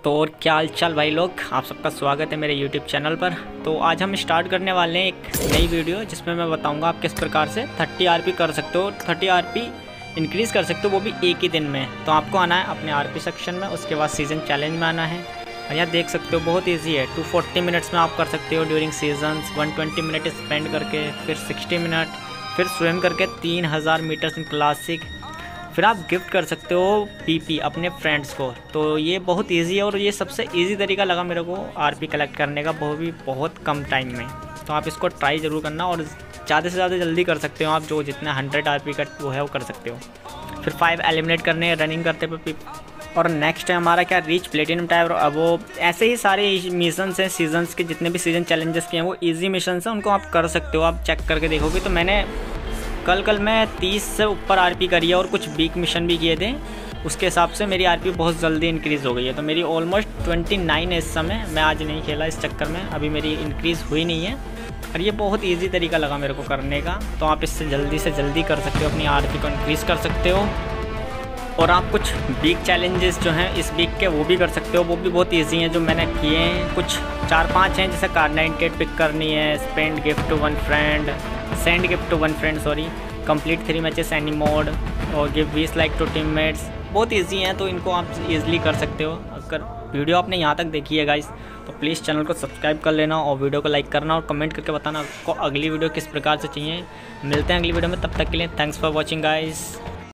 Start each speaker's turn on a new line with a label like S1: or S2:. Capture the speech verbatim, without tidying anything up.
S1: तो और क्या हाल चाल भाई लोग, आप सबका स्वागत है मेरे यूट्यूब चैनल पर। तो आज हम स्टार्ट करने वाले हैं एक नई वीडियो जिसमें मैं बताऊंगा आप किस प्रकार से तीस आरपी कर सकते हो, तीस आरपी इंक्रीज़ कर सकते हो, वो भी एक ही दिन में। तो आपको आना है अपने आरपी सेक्शन में, उसके बाद सीज़न चैलेंज में आना है। और यहाँ देख सकते हो बहुत ईजी है, टू फोर्टी मिनट्स में आप कर सकते हो during seasons, one twenty minute spend करके, फिर सिक्सटी मिनट, फिर स्विम करके तीन हज़ार मीटर्स इन क्लासिक, फिर आप गिफ्ट कर सकते हो पीपी अपने फ्रेंड्स को। तो ये बहुत इजी है और ये सबसे इजी तरीका लगा मेरे को आरपी कलेक्ट करने का, वो भी बहुत कम टाइम में। तो आप इसको ट्राई ज़रूर करना और ज़्यादा से ज़्यादा जल्दी कर सकते हो आप, जो जितना हंड्रेड आरपी का वो है वो कर सकते हो। फिर फाइव एलिमिनेट करने हैं रनिंग करते हुए। और नेक्स्ट है हमारा क्या, रीच प्लेटिनम टायर। अब वो ऐसे ही सारे मिशंस हैं, सीजन्स के जितने भी सीजन चैलेंजेस के हैं वो ईजी मिशंस हैं, उनको आप कर सकते हो। आप चेक करके देखोगे तो मैंने कल कल मैं तीस से ऊपर आरपी करी है और कुछ वीक मिशन भी किए थे, उसके हिसाब से मेरी आरपी बहुत जल्दी इंक्रीज़ हो गई है। तो मेरी ऑलमोस्ट ट्वेंटी नाइन है इस समय। मैं आज नहीं खेला इस चक्कर में, अभी मेरी इंक्रीज़ हुई नहीं है। और ये बहुत इजी तरीका लगा मेरे को करने का, तो आप इससे जल्दी से जल्दी कर सकते हो, अपनी आरपी को इंक्रीज़ कर सकते हो। और आप कुछ वीक चैलेंजेस जो हैं इस वीक के वो भी कर सकते हो, वो भी बहुत इजी हैं जो मैंने किए हैं। कुछ चार पांच हैं, जैसे कार नाइन्टी एट पिक करनी है, spend gift to one friend, send gift to one friend sorry, complete three matches any mode, और गिव बीस लाइक टू टीममेट्स। बहुत इजी हैं, तो इनको आप इजीली कर सकते हो। अगर वीडियो आपने यहाँ तक देखी है गाइस, तो प्लीज़ चैनल को सब्सक्राइब कर लेना और वीडियो को लाइक करना और कमेंट करके बताना आपको अगली वीडियो किस प्रकार से चाहिए। मिलते हैं अगली वीडियो में, तब तक के लिए थैंक्स फॉर वॉचिंग गाइस।